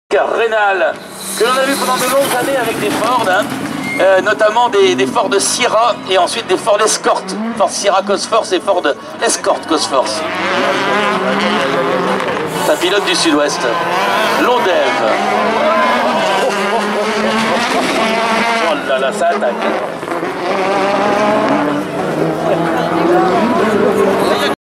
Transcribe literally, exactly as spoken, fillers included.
Rénal, que l'on a vu pendant de longues années avec des Ford, hein, euh, notamment des, des Ford Sierra et ensuite des Ford Escort. Ford Sierra Cosforce et Ford Escort Cosforce. C'est un pilote du Sud-Ouest. Londev. Oh là là, ça attaque.